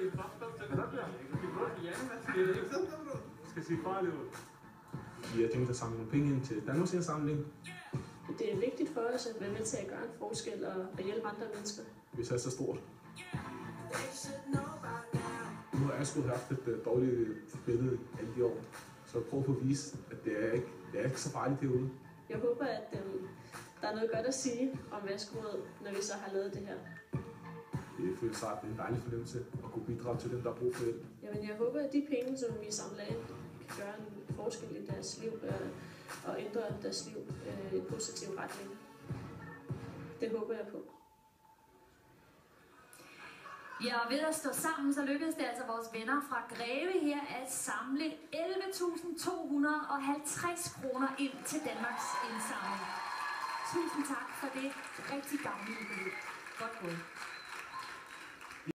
Skal sige farligt ud. Vi har tænkt at samle nogle penge ind til Danmarks Indsamling. Det er vigtigt for os at være med til at gøre en forskel og hjælpe andre mennesker. Hvis det er så stort. Nu har jeg sgu haft et dårligt billede alle de år. Så prøv at vise, at det er ikke så farligt derude. Jeg håber, at der er noget godt at sige om vaskerådet, når vi så har lavet det her. Det føles rart, det er en dejlig fornemmelse at kunne bidrage til dem, der har brug for hjælp. Jamen, jeg håber, at de penge, som vi samler ind, kan gøre en forskel i deres liv og ændre deres liv i en positiv retning. Det håber jeg på. Ja, og ved at stå sammen, så lykkedes det altså vores venner fra Greve her at samle 11.250 kroner ind til Danmarks Indsamling. Tusind tak for det rigtig gavnlige beløb. Godt gået.